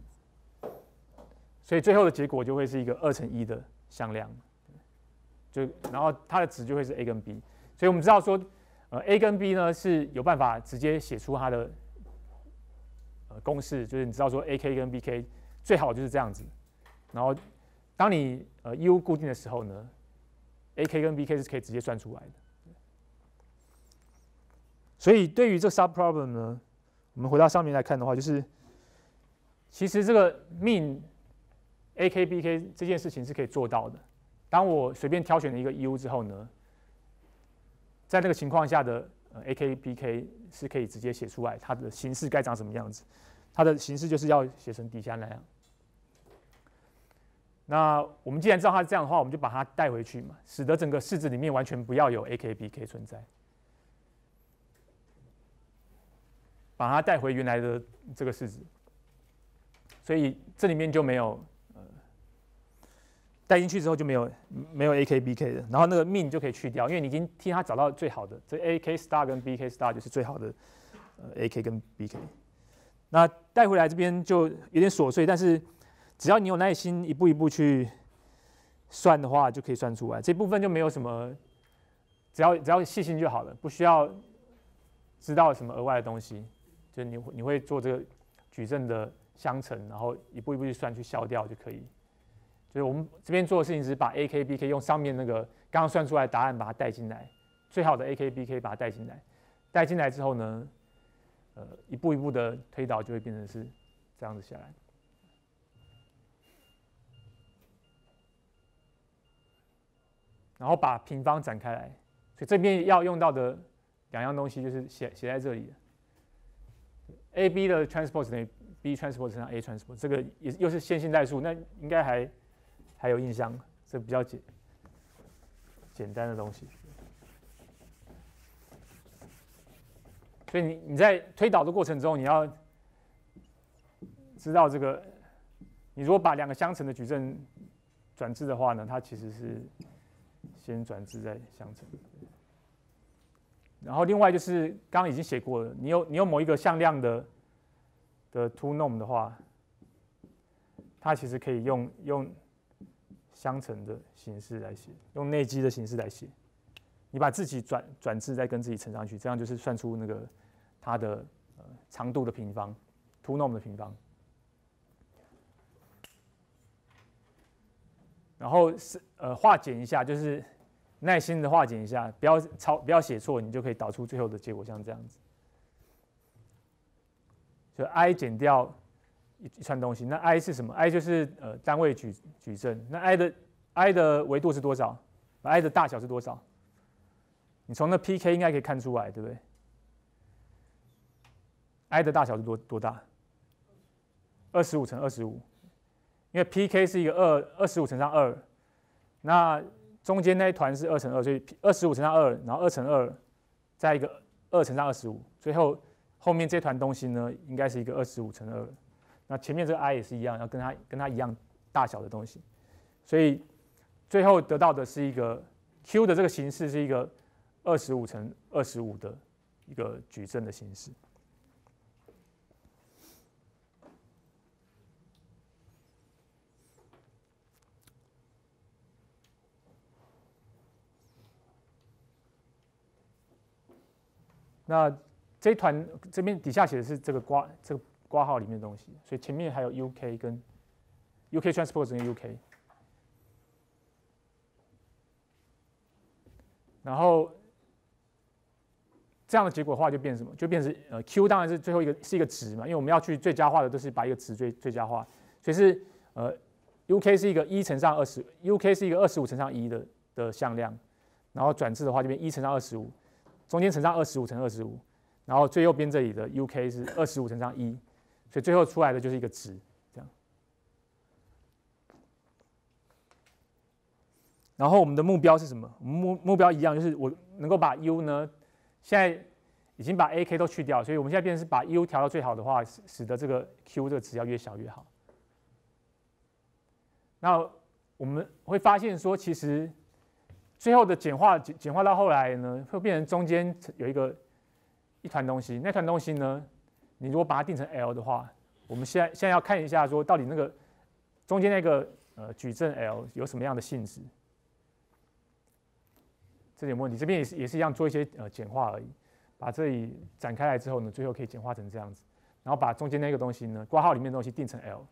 所以最后的结果就会是一个二乘一的向量，就然后它的值就会是 a 跟 b， 所以我们知道说，呃 a 跟 b 呢是有办法直接写出它的呃公式，就是你知道说 A K 跟 B K 最好就是这样子。然后当你呃 U 固定的时候呢 ，A K 跟 B K 是可以直接算出来的。所以对于这个 sub problem 呢，我们回到上面来看的话，就是其实这个 mean A K B K 这件事情是可以做到的。当我随便挑选了一个 U 之后呢，在那个情况下的呃 A K B K 是可以直接写出来，它的形式该长什么样子。它的形式就是要写成底下那样。那我们既然知道它是这样的话，我们就把它带回去嘛，使得整个式子里面完全不要有 A K B K 存在，把它带回原来的这个式子。所以这里面就没有呃带进去之后就没有没有 A K B K 的，然后那个 mean 就可以去掉，因为你已经替它找到最好的，这 A K star 跟 B K star 就是最好的呃 A K 跟 B K。那带回来这边就有点琐碎，但是只要你有耐心一步一步去算的话，就可以算出来。这部分就没有什么，只要只要细心就好了，不需要知道什么额外的东西。就你你会做这个矩阵的相乘，然后一步一步去算去消掉就可以。就是我们这边做的事情只是把 A K B K 用上面那个刚刚算出来的答案把它带进来，最好的 A K B K 把它带进来。带进来之后呢，呃，一步一步的推导就会变成是这样子下来。然后把平方展开来，所以这边要用到的两样东西就是写写在这里的。A B 的 transpose 等于 B transpose 乘上 A transpose， 这个也又是线性代数，那应该还还有印象，这比较简简单的东西。所以你你在推导的过程中，你要知道这个，你如果把两个相乘的矩阵转置的话呢，它其实是先转置再相乘。然后另外就是刚刚已经写过了，你有你有某一个向量的的 two norm 的话，它其实可以用用相乘的形式来写，用内积的形式来写。你把自己转转置再跟自己乘上去，这样就是算出那个它的呃长度的平方 two norm 的平方。然后是呃化简一下，就是耐心的化简一下，不要抄，不要写错，你就可以导出最后的结果，像这样子。就 i 减掉一一串东西，那 i 是什么 ？i 就是呃单位矩矩阵。那 i 的 i 的维度是多少 ？i 的大小是多少？你从那 P K 应该可以看出来，对不对 ？i 的大小是多多大？二十五乘二十五，因为 P K 是一个二二十五乘上二，那中间那一团是二乘二，所以二十五乘上二，然后二乘二，再一个二乘上二十五，最后后面这团东西呢，应该是一个二十五乘二。那前面这个 i 也是一样，要跟它跟它一样大小的东西，所以最后得到的是一个 Q 的这个形式是一个二十五乘二十五的一个矩阵的形式。那这一团这边底下写的是这个括这个括号里面的东西，所以前面还有 U K 跟 U K transpose 跟 U K， 然后这样的结果的话就变成什么？就变成呃 Q 当然是最后一个是一个值嘛，因为我们要去最佳化的都是把一个值最最佳化，所以是呃 U K 是一个一乘上二十 ，U K 是一个二十五乘上一的的向量，然后转置的话就变一乘上二十五。中间乘上二十五乘二十五，然后最右边这里的 U K 是二十五乘上一，所以最后出来的就是一个值，这样。然后我们的目标是什么？我们目目标一样，就是我能够把 U 呢，现在已经把 A K 都去掉，所以我们现在变成是把 U 调到最好的话，使使得这个 Q 这个值要越小越好。那我们会发现说，其实最后的简化简简化到后来呢，会变成中间有一个一团东西，那团东西呢，你如果把它定成 L 的话，我们现在现在要看一下说到底那个中间那个呃矩阵 L 有什么样的性质，这点问题，这边也是也是一样做一些呃简化而已，把这里展开来之后呢，最后可以简化成这样子。 然后把中间那个东西呢，括号里面的东西定成 L，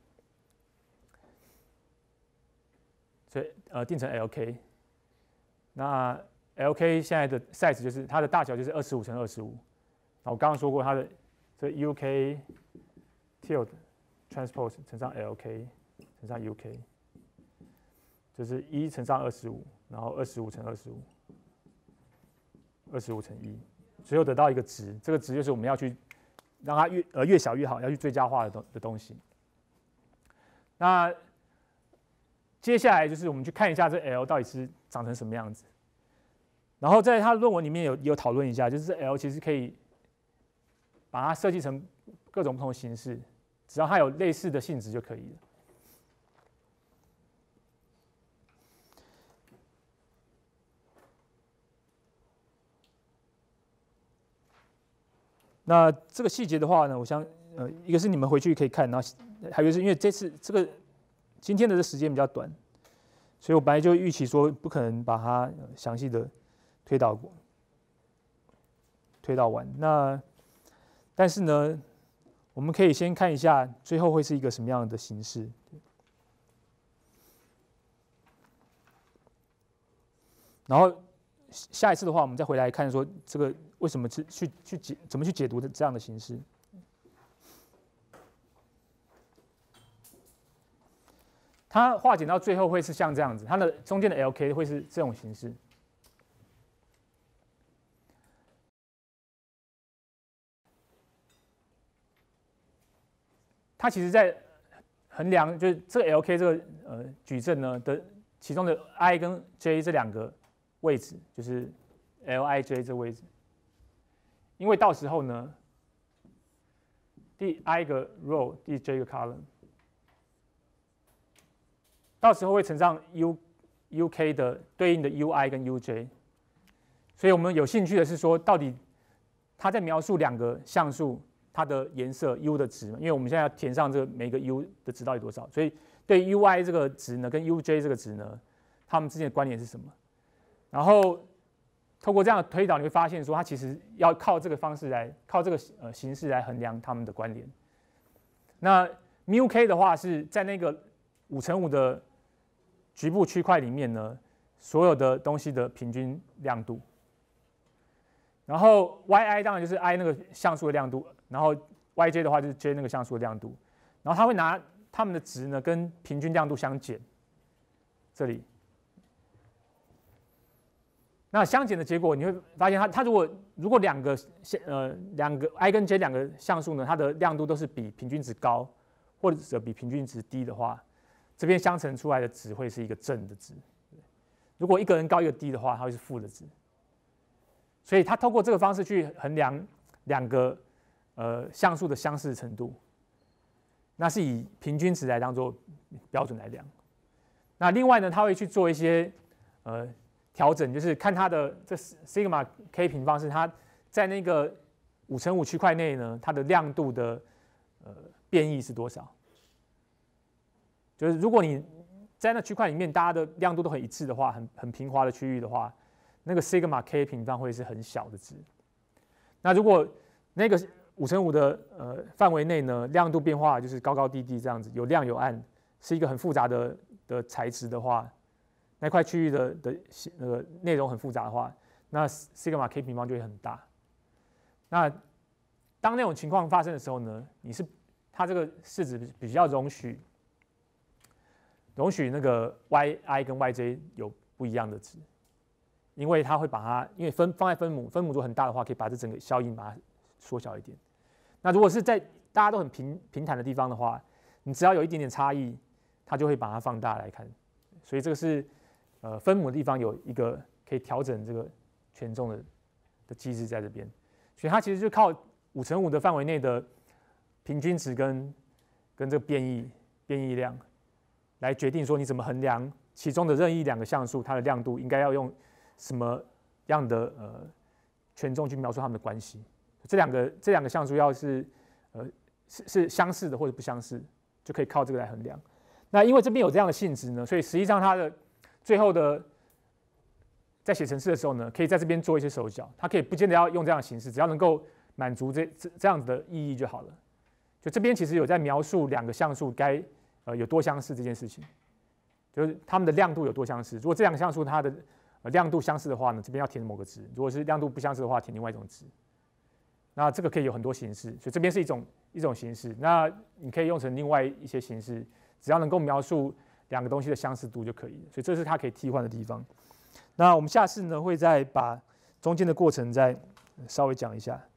所以呃定成 L K。那 L K 现在的 size 就是它的大小就是二十五乘二十五。然后我刚刚说过它的这 U K tilde transpose 乘上 L K 乘上 U K， 就是一乘上二十五，然后二十五乘二十五，二十五乘一，最后得到一个值。这个值就是我们要去让它越呃越小越好，要去最佳化的东的东西。那接下来就是我们去看一下这 L 到底是长成什么样子。然后在他的论文里面有有讨论一下，就是 L 其实可以把它设计成各种不同的形式，只要它有类似的性质就可以了。那这个细节的话呢，我想呃，一个是你们回去可以看，然后还有就是因为这次这个今天的这时间比较短，所以我本来就预期说不可能把它详细的推导过推导完。那但是呢，我们可以先看一下最后会是一个什么样的形式。然后下一次的话，我们再回来看说这个为什么去去去解怎么去解读的这样的形式。它化简到最后会是像这样子，它的中间的 L K 会是这种形式。它其实在衡量就是这个 L K 这个呃矩阵呢的其中的 I 跟 J 这两个位置，就是 L I J 这位置，因为到时候呢，第 I 个 row， 第 J 个 column， 到时候会乘上 U U K 的对应的 U I 跟 U J， 所以我们有兴趣的是说，到底它在描述两个像素它的颜色 U 的值，因为我们现在要填上这个每个 U 的值到底多少，所以对 U I 这个值呢跟 U J 这个值呢，它们之间的关联是什么？然后透过这样的推导，你会发现说，它其实要靠这个方式来，靠这个呃形式来衡量它们的关联。那 mu k 的话是在那个五乘五的局部区块里面呢，所有的东西的平均亮度。然后 yi 当然就是 i 那个像素的亮度，然后 yj 的话就是 j 那个像素的亮度。然后它会拿它们的值呢跟平均亮度相减，这里。那相减的结果，你会发现它它如果如果两个呃两个 i 跟 j 两个像素呢，它的亮度都是比平均值高，或者比平均值低的话，这边相乘出来的值会是一个正的值。如果一个人高一个低的话，它会是负的值。所以它透过这个方式去衡量两个呃像素的相似程度，那是以平均值来当做标准来量。那另外呢，它会去做一些呃调整，就是看它的这 sigma k 平方是它在那个五乘五区块内呢，它的亮度的呃变异是多少。就是如果你在那区块里面大家的亮度都很一致的话，很很平滑的区域的话，那个 sigma k 平方会是很小的值。那如果那个五乘五的呃范围内呢，亮度变化就是高高低低这样子，有亮有暗，是一个很复杂的的材质的话，那块区域的的那个内容很复杂的话，那 sigma k 平方就会很大。那当那种情况发生的时候呢，你是它这个式子比较容许容许那个 yi 跟 yj 有不一样的值。因为它会把它，因为分放在分母，分母如果很大的话，可以把这整个效应把它缩小一点。那如果是在大家都很平平坦的地方的话，你只要有一点点差异，它就会把它放大来看。所以这个是呃分母的地方有一个可以调整这个权重的的机制在这边。所以它其实就靠五乘五的范围内的平均值跟跟这个变异变异量来决定说你怎么衡量其中的任意两个像素它的亮度应该要用什么样的呃权重去描述它们的关系？这两个这两个像素要是呃是是相似的或者不相似，就可以靠这个来衡量。那因为这边有这样的性质呢，所以实际上它的最后的在写程式的时候呢，可以在这边做一些手脚，它可以不见得要用这样的形式，只要能够满足这这这样子的意义就好了。 就这边其实有在描述两个像素该呃有多相似这件事情，就是它们的亮度有多相似。如果这两个像素它的呃亮度相似的话呢，这边要填某个值；如果是亮度不相似的话，填另外一种值。那这个可以有很多形式，所以这边是一种一种形式。那你可以用成另外一些形式，只要能够描述两个东西的相似度就可以了。所以这是它可以替换的地方。那我们下次呢会再把中间的过程再稍微讲一下。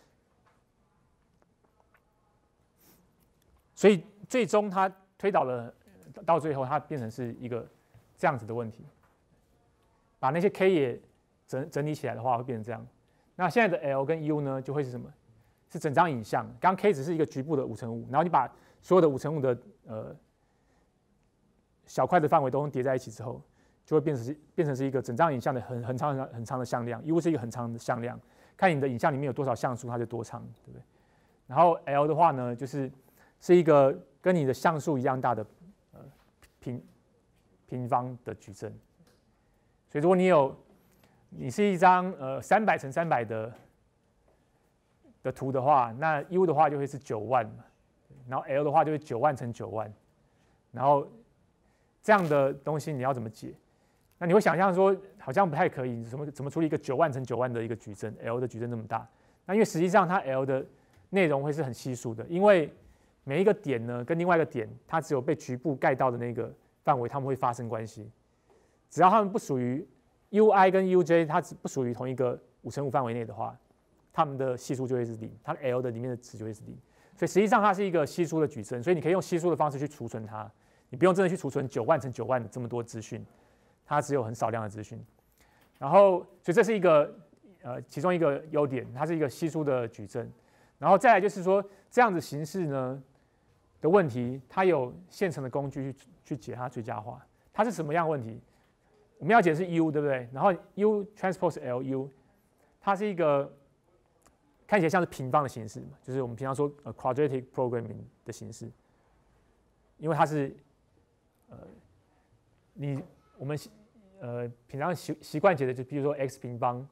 所以最终它推导了到最后，它变成是一个这样子的问题。把那些 k 也整整理起来的话，会变成这样。那现在的 L 跟 U 呢，就会是什么？是整张影像。刚刚 K 只是一个局部的五乘五，然后你把所有的五乘五的呃小块的范围都叠在一起之后，就会变成是变成是一个整张影像的很很长很长的向量。U 是一个很长的向量，看你的影像里面有多少像素，它就多长，对不对？然后 L 的话呢，就是是一个跟你的像素一样大的呃平平方的矩阵。所以如果你有你是一张呃三百乘三百的的图的话，那 U 的话就会是九万嘛，然后 L 的话就会九万乘九万，然后这样的东西你要怎么解？那你会想象说好像不太可以，怎么怎么处理一个九万乘九万的一个矩阵 ？L 的矩阵那么大，那因为实际上它 L 的内容会是很稀疏的，因为每一个点呢跟另外一个点，它只有被局部盖到的那个范围，它们会发生关系，只要它们不属于 U I 跟 U J 它不属于同一个五乘五范围内的话，它们的系数就会是零，它的 L 的里面的值就会是零。所以实际上它是一个稀疏的矩阵，所以你可以用稀疏的方式去储存它，你不用真的去储存九万乘九万的这么多资讯，它只有很少量的资讯。然后，所以这是一个呃其中一个优点，它是一个稀疏的矩阵。然后再来就是说，这样子形式呢的问题，它有现成的工具去去解它最佳化。它是什么样的问题？我们要解的是 U， 对不对？然后 U transpose L U， 它是一个看起来像是平方的形式嘛，就是我们平常说呃 quadratic programming 的形式，因为它是呃你我们呃平常习习惯解的，就比如说 x 平方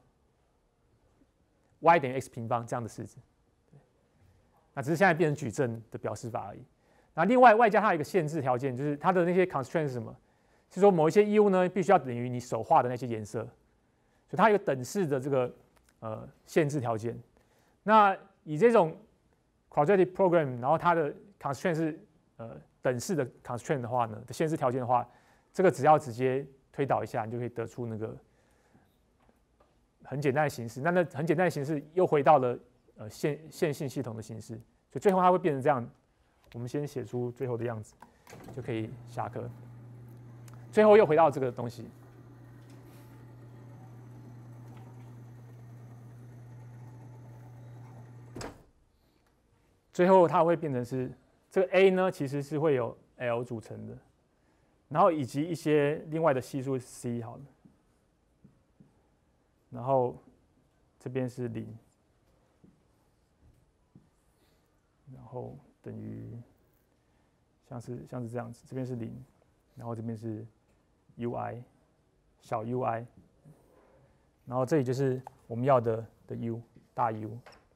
y 等于 x 平方这样的式子，那只是现在变成矩阵的表示法而已。那另外外加它有一个限制条件，就是它的那些 constraint 是什么？是说某一些 U 呢，必须要等于你手画的那些颜色，所以它有等式的这个呃限制条件。那以这种 quadratic program， 然后它的 constraint 是呃等式的 constraint 的话呢，的限制条件的话，这个只要直接推导一下，你就可以得出那个很简单的形式。那那很简单的形式又回到了呃线线性系统的形式，所以最后它会变成这样。我们先写出最后的样子，就可以下课。最后又回到这个东西，最后它会变成是这个 A 呢，其实是会有 L 组成的，然后以及一些另外的系数 C 好了，然后这边是零，然后等于像是像是这样子，这边是零，然后这边是 U I 小 U I， 然后这里就是我们要的的 U 大 U，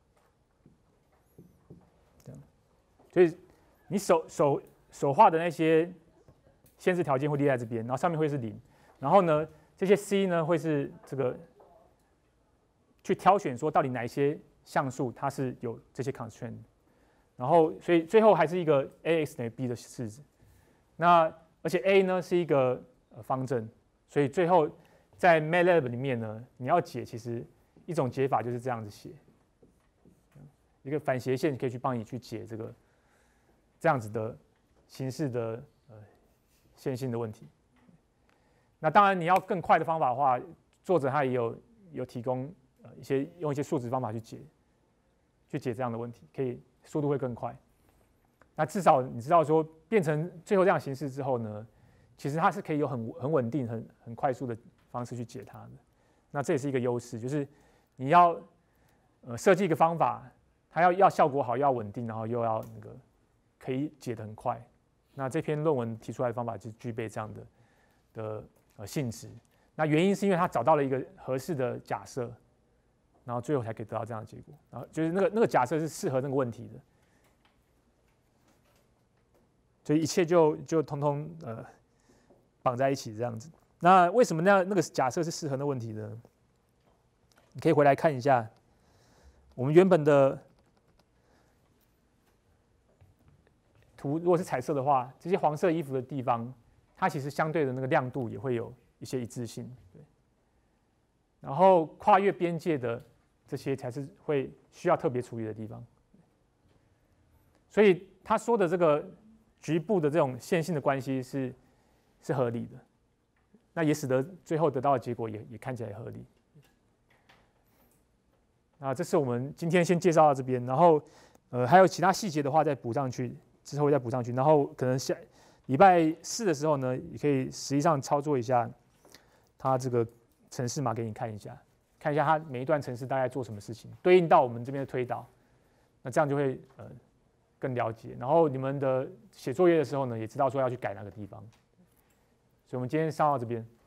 这样，所以你手手手画的那些限制条件会列在这边，然后上面会是零，然后呢这些 C 呢会是这个去挑选说到底哪一些像素它是有这些 constraint， 然后所以最后还是一个 A x 等于 B 的式子，那而且 A 呢是一个呃方阵，所以最后在 MATLAB 里面呢，你要解其实一种解法就是这样子写，一个反斜线可以去帮你去解这个这样子的形式的呃线性的问题。那当然你要更快的方法的话，作者他也有有提供呃一些用一些数值方法去解去解这样的问题，可以速度会更快。那至少你知道说变成最后这样的形式之后呢，其实它是可以有很很稳定、很很快速的方式去解它的。那这也是一个优势，就是你要呃设计一个方法，它要要效果好，又要稳定，然后又要那个可以解得很快。那这篇论文提出来的方法就具备这样的的呃性质。那原因是因为他找到了一个合适的假设，然后最后才可以得到这样的结果。然后就是那个那个假设是适合那个问题的。 所以一切就就通通呃绑在一起这样子。那为什么那那个假设是适合的问题呢？你可以回来看一下我们原本的图，如果是彩色的话，这些黄色衣服的地方，它其实相对的那个亮度也会有一些一致性。对，然后跨越边界的这些才是会需要特别处理的地方。所以他说的这个局部的这种线性的关系是是合理的，那也使得最后得到的结果也也看起来合理。那这是我们今天先介绍到这边，然后呃还有其他细节的话再补上去，之后再补上去，然后可能下礼拜四的时候呢，也可以实际上操作一下它这个程式码给你看一下，看一下它每一段程式大概做什么事情，对应到我们这边的推导，那这样就会呃更了解。然后你们的写作业的时候呢，也知道说要去改哪个地方。所以我们今天上到这边。